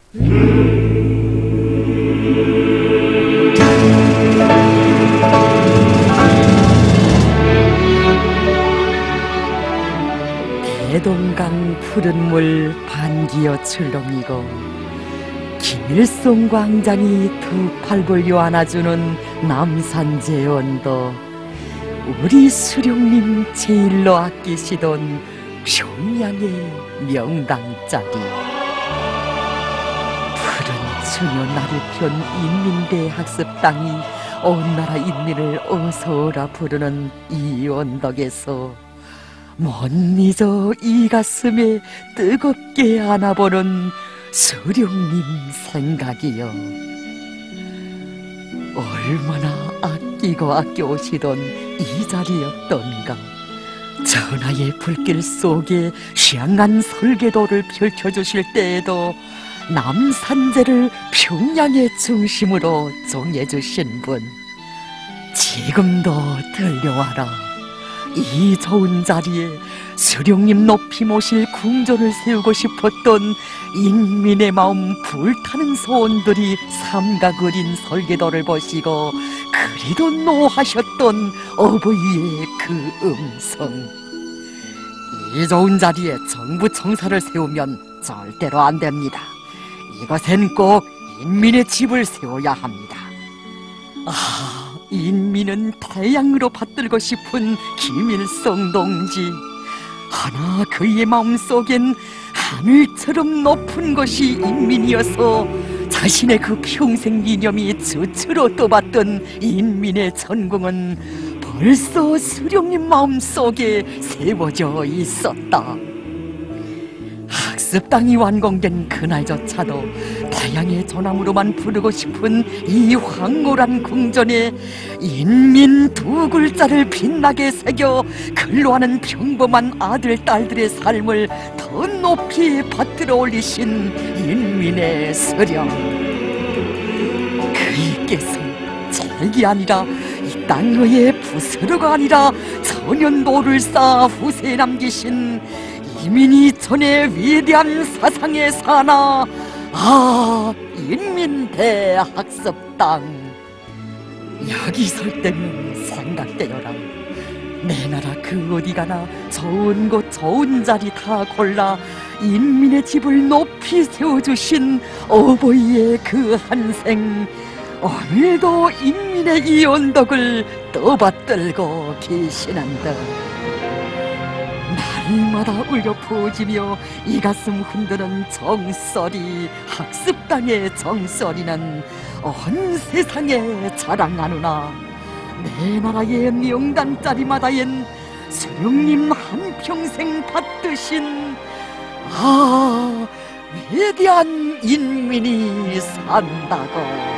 대동강 푸른 물 반기어 출렁이고 김일성 광장이 두 팔벌려 안아주는 남산제 언덕, 우리 수령님 제일로 아끼시던 평양의 명당자리, 푸른 추녀 나를 편 인민대 학습당이 온 나라 인민을 어서오라 부르는 이 언덕에서 못 잊어 이 가슴에 뜨겁게 안아보는 수령님 생각이여. 얼마나 아끼고 아껴오시던 이 자리였던가. 전하의 불길 속에 향한 설계도를 펼쳐주실 때에도 남산제를 평양의 중심으로 정해주신 분, 지금도 들려와라. 이 좋은 자리에 수령님 높이 모실 궁전을 세우고 싶었던 인민의 마음 불타는 소원들이 삼가 그린 설계도를 보시고 그리도 노하셨던 어버이의 그 음성. 이 좋은 자리에 정부 청사를 세우면 절대로 안 됩니다. 이것엔 꼭 인민의 집을 세워야 합니다. 인민은 태양으로 받들고 싶은 김일성 동지. 하나 그의 마음속엔 하늘처럼 높은 것이 인민이어서 자신의 그 평생 이념이 주추로 떠받던 인민의 전공은 벌써 수령님 마음속에 세워져 있었다. 학습당이 완공된 그날조차도 태양의 조남으로만 부르고 싶은 이 황홀한 궁전에 인민 두 글자를 빛나게 새겨 근로하는 평범한 아들, 딸들의 삶을 더 높이 받들어 올리신 인민의 수령. 그이께서 책이 아니라 이 땅의 부스러가 아니라 천연도를 쌓아 후세에 남기신 이민이 전의 위대한 사상의 산하, 인민대학습당. 여기 설 때면 생각되어라. 내 나라 그 어디 가나 좋은 곳 좋은 자리 다 골라 인민의 집을 높이 세워주신 어버이의 그 한생, 오늘도 인민의 이 언덕을 떠받들고 계시는다. 날마다 울려 퍼지며 이 가슴 흔드는 정소리, 학습당의 정소리는 온 세상에 자랑하노나 내 나라의 명당자리마다엔 수령님 한평생 받드신 위대한 인민이 산다고.